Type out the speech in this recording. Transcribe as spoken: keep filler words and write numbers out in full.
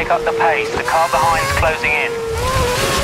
pick up the pace. The car behind's closing in.